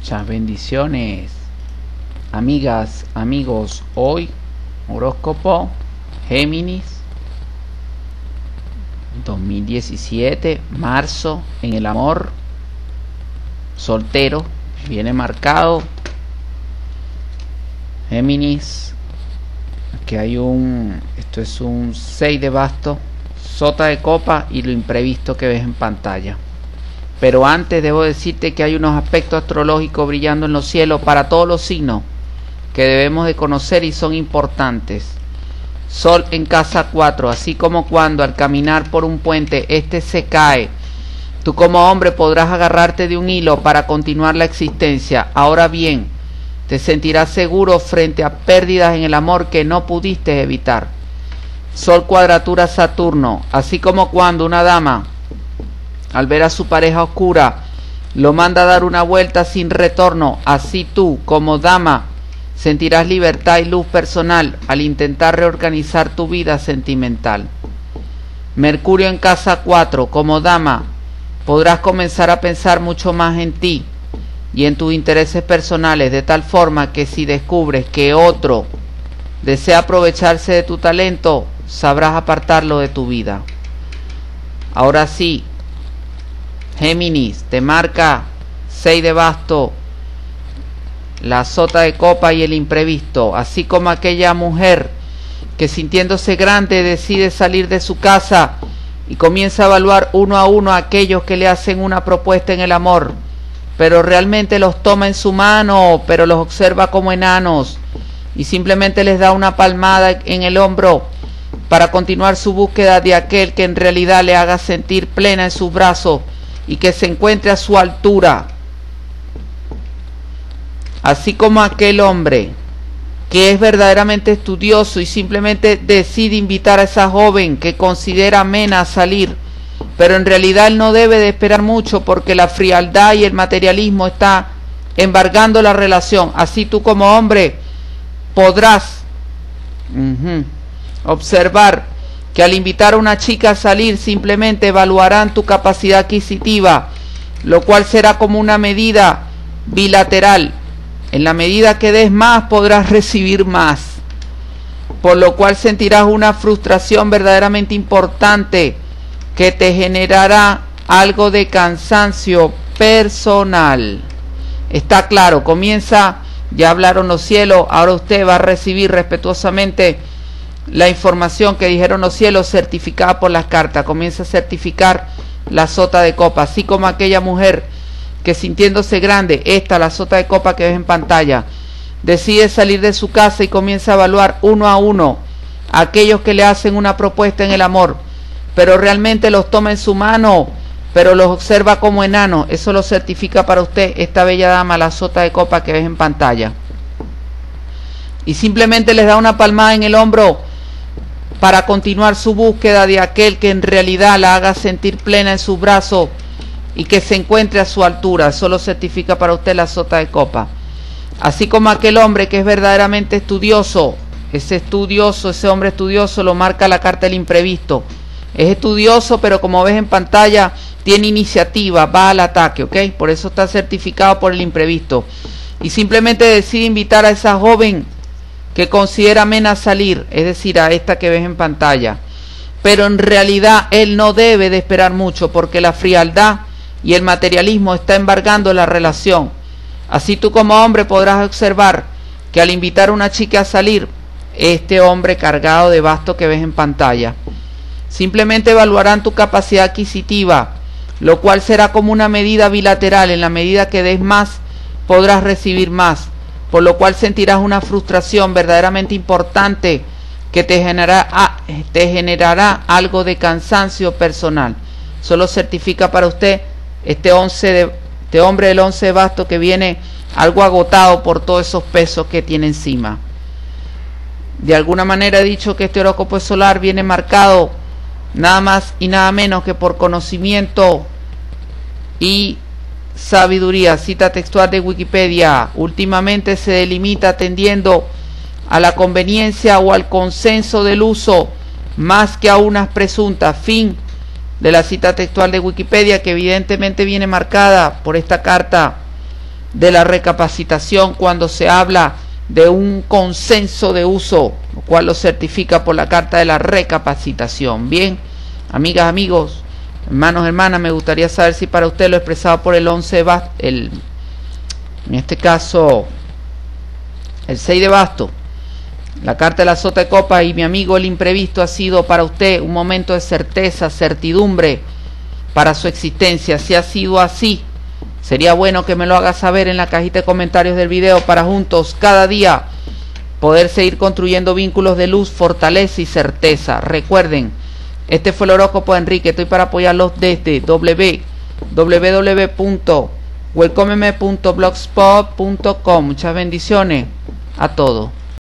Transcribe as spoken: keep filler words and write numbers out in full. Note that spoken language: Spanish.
Muchas bendiciones, amigas, amigos. Hoy, horóscopo Géminis dos mil diecisiete, marzo, en el amor, soltero, viene marcado. Géminis, aquí hay un, esto es un seis de bastos, sota de copa y lo imprevisto que ves en pantalla. Pero antes debo decirte que hay unos aspectos astrológicos brillando en los cielos para todos los signos que debemos de conocer y son importantes. Sol en casa cuatro, así como cuando al caminar por un puente este se cae, tú como hombre podrás agarrarte de un hilo para continuar la existencia. Ahora bien, te sentirás seguro frente a pérdidas en el amor que no pudiste evitar. Sol cuadratura Saturno, así como cuando una dama al ver a su pareja oscura lo manda a dar una vuelta sin retorno, así tú como dama sentirás libertad y luz personal al intentar reorganizar tu vida sentimental. Mercurio en casa cuatro, como dama podrás comenzar a pensar mucho más en ti y en tus intereses personales, de tal forma que si descubres que otro desea aprovecharse de tu talento, sabrás apartarlo de tu vida. Ahora sí, Géminis, te marca seis de basto, la sota de copa y el imprevisto, así como aquella mujer que sintiéndose grande decide salir de su casa y comienza a evaluar uno a uno a aquellos que le hacen una propuesta en el amor, pero realmente los toma en su mano, pero los observa como enanos y simplemente les da una palmada en el hombro para continuar su búsqueda de aquel que en realidad le haga sentir plena en sus brazos y que se encuentre a su altura. Así como aquel hombre que es verdaderamente estudioso y simplemente decide invitar a esa joven que considera amena a salir, pero en realidad él no debe de esperar mucho porque la frialdad y el materialismo está embargando la relación. Así tú como hombre podrás uh-huh, observar que al invitar a una chica a salir simplemente evaluarán tu capacidad adquisitiva, lo cual será como una medida bilateral. En la medida que des más podrás recibir más, por lo cual sentirás una frustración verdaderamente importante que te generará algo de cansancio personal. Está claro, comienza, ya hablaron los cielos, ahora usted va a recibir respetuosamente la información que dijeron los cielos certificada por las cartas. Comienza a certificar la sota de copa, así como aquella mujer que sintiéndose grande, esta la sota de copa que ves en pantalla, decide salir de su casa y comienza a evaluar uno a uno a aquellos que le hacen una propuesta en el amor, pero realmente los toma en su mano, pero los observa como enanos. Eso lo certifica para usted esta bella dama, la sota de copa que ves en pantalla, y simplemente les da una palmada en el hombro para continuar su búsqueda de aquel que en realidad la haga sentir plena en sus brazos y que se encuentre a su altura. Solo certifica para usted la sota de copa. Así como aquel hombre que es verdaderamente estudioso, ese estudioso, ese hombre estudioso lo marca la carta del imprevisto. Es estudioso, pero como ves en pantalla, tiene iniciativa, va al ataque, ¿ok? Por eso está certificado por el imprevisto. Y simplemente decide invitar a esa joven que considera amena salir, es decir, a esta que ves en pantalla. Pero en realidad él no debe de esperar mucho porque la frialdad y el materialismo está embargando la relación. Así tú como hombre podrás observar que al invitar a una chica a salir, este hombre cargado de basto que ves en pantalla, simplemente evaluarán tu capacidad adquisitiva, lo cual será como una medida bilateral. En la medida que des más, podrás recibir más, por lo cual sentirás una frustración verdaderamente importante que te generará, te generará algo de cansancio personal. Solo certifica para usted este, once de, este hombre del once de basto que viene algo agotado por todos esos pesos que tiene encima. De alguna manera he dicho que este horóscopo solar viene marcado nada más y nada menos que por conocimiento y sabiduría. Cita textual de Wikipedia. Últimamente se delimita atendiendo a la conveniencia o al consenso del uso más que a unas presuntas. Fin de la cita textual de Wikipedia, que evidentemente viene marcada por esta carta de la recapacitación cuando se habla de un consenso de uso, lo cual lo certifica por la carta de la recapacitación. Bien, amigas, amigos, hermanos, hermanas, me gustaría saber si para usted lo expresado por el once de basto, el, en este caso el seis de basto, la carta de la sota de copas y mi amigo el imprevisto ha sido para usted un momento de certeza, certidumbre para su existencia. Si ha sido así, sería bueno que me lo haga saber en la cajita de comentarios del video para juntos cada día poder seguir construyendo vínculos de luz, fortaleza y certeza. Recuerden, este fue el horóscopo de Enrique. Estoy para apoyarlos desde w w w punto welcomeme punto blogspot punto com. Muchas bendiciones a todos.